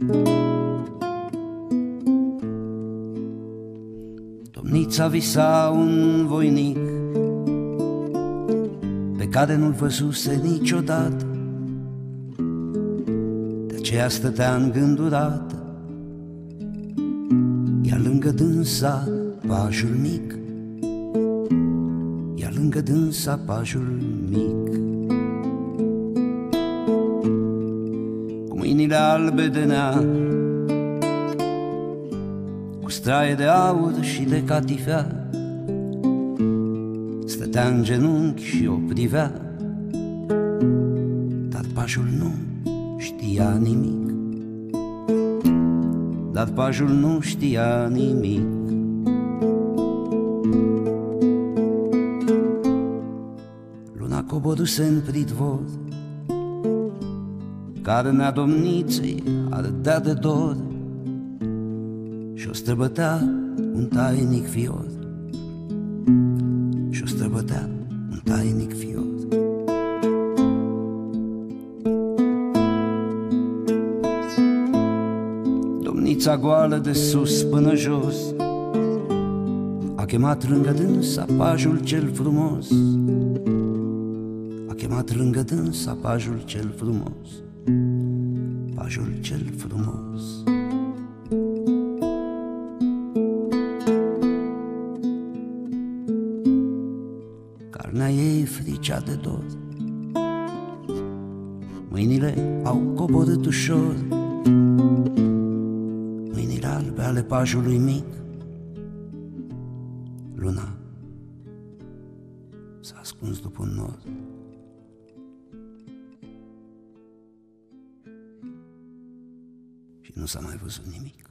Domnița visa un voinic pe care nu-l văzuse niciodată, de aceea stătea îngândurată, iar lângă dânsa pajul mic, iar lângă dânsa pajul mic. Cu mâinile albe de nea, cu straie de aur și de catifea, stătea în genunchi și o privea, dar pajul nu știa nimic, dar pajul nu știa nimic. Luna coboruse în pridvor, carnea domniței ardea de dor și o străbătea un tainic fior, și o străbătea un tainic fior. Domnița goală de sus până jos a chemat lângă dânsa pajul cel frumos, a chemat lângă dânsa pajul cel frumos, pajul cel frumos. Carnea ei fricea de dor, mâinile au coborât ușor, mâinile albe ale pajului mic. Luna s-a ascuns după un nor și nu s-a mai văzut nimic.